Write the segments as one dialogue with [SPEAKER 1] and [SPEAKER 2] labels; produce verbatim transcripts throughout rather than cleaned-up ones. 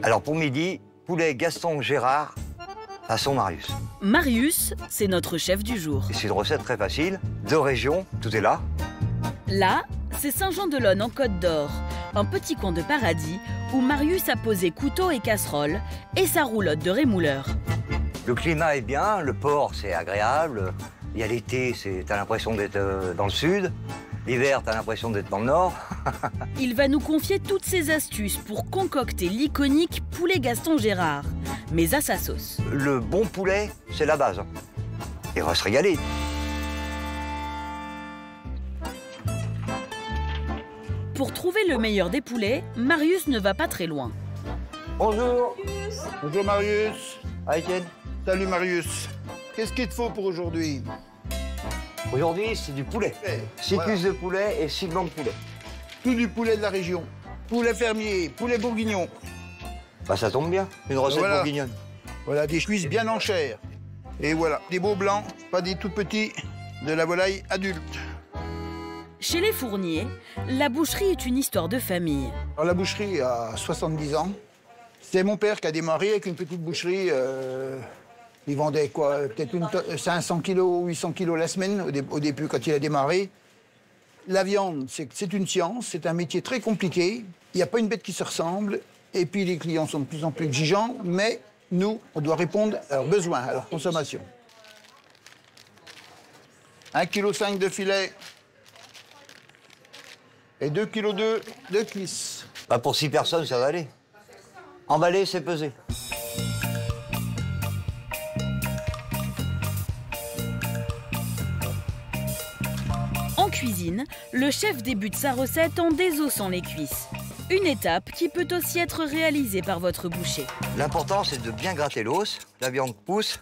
[SPEAKER 1] Alors pour midi, poulet Gaston Gérard, façon Marius.
[SPEAKER 2] Marius, c'est notre chef du jour.
[SPEAKER 1] C'est une recette très facile, deux régions, tout est là.
[SPEAKER 2] Là, c'est Saint-Jean-de-Lone en Côte d'Or, un petit coin de paradis où Marius a posé couteau et casserole et sa roulotte de rémouleur.
[SPEAKER 1] Le climat est bien, le port c'est agréable. Il y a l'été, t'as l'impression d'être euh, dans le sud. L'hiver, t'as l'impression d'être dans le nord.
[SPEAKER 2] Il va nous confier toutes ses astuces pour concocter l'iconique poulet Gaston Gérard, mais à sa sauce.
[SPEAKER 1] Le bon poulet, c'est la base. Et on va se régaler.
[SPEAKER 2] Pour trouver le meilleur des poulets, Marius ne va pas très loin.
[SPEAKER 1] Bonjour.
[SPEAKER 3] Marius. Bonjour Marius.
[SPEAKER 1] Ah, Etienne.
[SPEAKER 3] Salut Marius. Qu'est-ce qu'il te faut pour aujourd'hui?
[SPEAKER 1] Aujourd'hui, c'est du poulet. Six
[SPEAKER 3] Voilà.
[SPEAKER 1] cuisses de poulet et six blancs de poulet.
[SPEAKER 3] Tout du poulet de la région. Poulet fermier, poulet bourguignon.
[SPEAKER 1] Bah, ça tombe bien, une recette
[SPEAKER 3] Voilà.
[SPEAKER 1] bourguignonne.
[SPEAKER 3] Voilà, des cuisses bien en chair. Et voilà, des beaux blancs, pas des tout petits, de la volaille adulte.
[SPEAKER 2] Chez les Fourniers, la boucherie est une histoire de famille.
[SPEAKER 3] Alors, la boucherie a soixante-dix ans. C'est mon père qui a démarré avec une petite boucherie. Euh, il vendait quoi? Peut-être une to- cinq cents kilos, huit cents kilos la semaine au, dé- au début quand il a démarré. La viande, c'est c'est une science, c'est un métier très compliqué. Il n'y a pas une bête qui se ressemble. Et puis les clients sont de plus en plus exigeants, mais nous, on doit répondre à leurs besoins, à leur consommation. un virgule cinq kilos de filet et deux virgule deux kilos de cuisse.
[SPEAKER 1] Bah, pour six personnes, ça va aller. Emballer, c'est peser.
[SPEAKER 2] En cuisine, le chef débute sa recette en désossant les cuisses. Une étape qui peut aussi être réalisée par votre boucher.
[SPEAKER 1] L'important, c'est de bien gratter l'os. La viande pousse.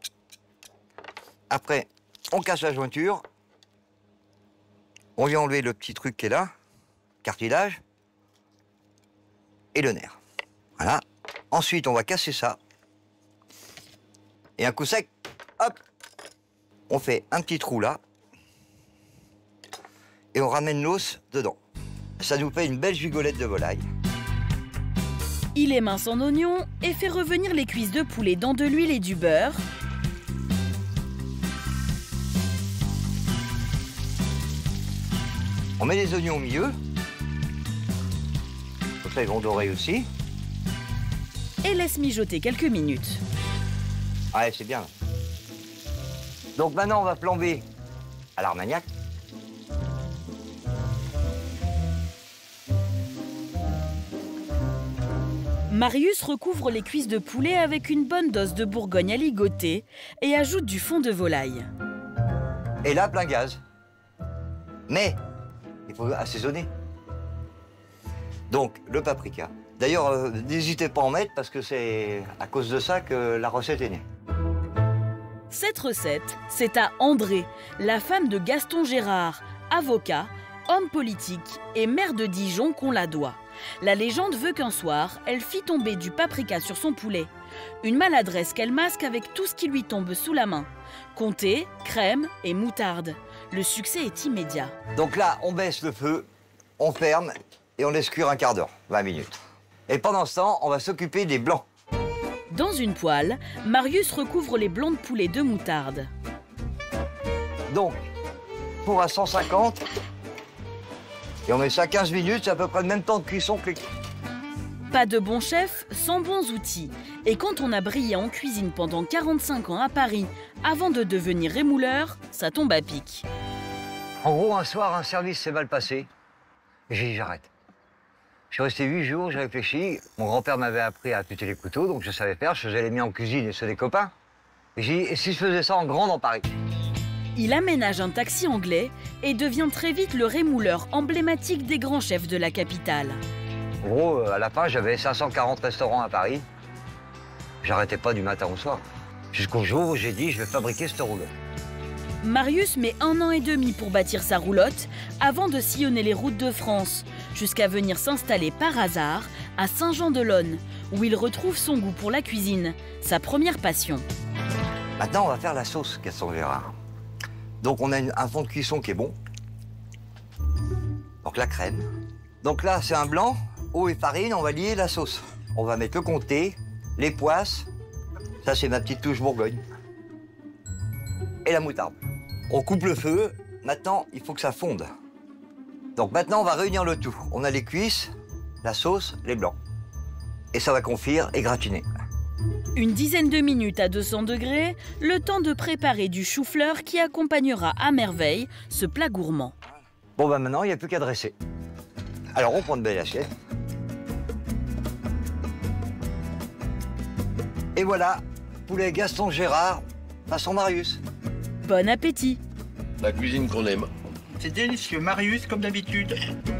[SPEAKER 1] Après, on casse la jointure. On vient enlever le petit truc qui est là, cartilage, et le nerf. Voilà. Ensuite, on va casser ça. Et un coup sec, hop, on fait un petit trou là. Et on ramène l'os dedans. Ça nous fait une belle gigolette de volaille.
[SPEAKER 2] Il émince en oignon et fait revenir les cuisses de poulet dans de l'huile et du beurre.
[SPEAKER 1] On met les oignons au milieu. Comme ça, ils vont dorer aussi.
[SPEAKER 2] Et laisse mijoter quelques minutes.
[SPEAKER 1] Ouais, c'est bien. Donc maintenant, on va flamber à l'armagnac.
[SPEAKER 2] Marius recouvre les cuisses de poulet avec une bonne dose de bourgogne à ligoter et ajoute du fond de volaille.
[SPEAKER 1] Et là, plein gaz. Mais il faut assaisonner. Donc, le paprika. D'ailleurs, euh, n'hésitez pas à en mettre parce que c'est à cause de ça que la recette est née.
[SPEAKER 2] Cette recette, c'est à André, la femme de Gaston Gérard, avocat, homme politique et maire de Dijon qu'on la doit. La légende veut qu'un soir, elle fit tomber du paprika sur son poulet. Une maladresse qu'elle masque avec tout ce qui lui tombe sous la main. Comté, crème et moutarde. Le succès est immédiat.
[SPEAKER 1] Donc là, on baisse le feu, on ferme et on laisse cuire un quart d'heure, vingt minutes. Et pendant ce temps, on va s'occuper des blancs.
[SPEAKER 2] Dans une poêle, Marius recouvre les blancs de poulet de moutarde.
[SPEAKER 1] Donc, four à cent cinquante. Et on met ça quinze minutes, c'est à peu près le même temps de cuisson que les...
[SPEAKER 2] Pas de bon chef sans bons outils. Et quand on a brillé en cuisine pendant quarante-cinq ans à Paris, avant de devenir rémouleur, ça tombe à pic.
[SPEAKER 1] En gros, un soir, un service s'est mal passé. J'ai dit, j'arrête. Je suis resté huit jours, j'ai réfléchi. Mon grand-père m'avait appris à affûter les couteaux, donc je savais faire. Je faisais les miens en cuisine et ceux des copains. Et j'ai dit, et si je faisais ça en grand dans Paris?
[SPEAKER 2] Il aménage un taxi anglais et devient très vite le rémouleur emblématique des grands chefs de la capitale.
[SPEAKER 1] En gros, à la fin, j'avais cinq cent quarante restaurants à Paris. J'arrêtais pas du matin au soir. Jusqu'au jour où j'ai dit, je vais fabriquer cette roulotte.
[SPEAKER 2] Marius met un an et demi pour bâtir sa roulotte avant de sillonner les routes de France, jusqu'à venir s'installer par hasard à Saint-Jean-de-Lone, où il retrouve son goût pour la cuisine, sa première passion.
[SPEAKER 1] Maintenant, on va faire la sauce Gaston Gérard. Donc, on a une- un fond de cuisson qui est bon. Donc, la crème. Donc là, c'est un blanc, eau et farine, on va lier la sauce. on va mettre le comté, les poisses, ça c'est ma petite touche Bourgogne, et la moutarde. On coupe le feu, maintenant il faut que ça fonde. Donc maintenant on va réunir le tout. On a les cuisses, la sauce, les blancs. Et ça va confire et gratiner.
[SPEAKER 2] Une dizaine de minutes à deux cents degrés, le temps de préparer du chou-fleur qui accompagnera à merveille ce plat gourmand.
[SPEAKER 1] Bon ben maintenant il n'y a plus qu'à dresser. Alors on prend une belle assiette. Et voilà, poulet Gaston Gérard, façon Marius.
[SPEAKER 2] Bon appétit!
[SPEAKER 4] La cuisine qu'on aime.
[SPEAKER 5] C'est délicieux, Marius, comme d'habitude.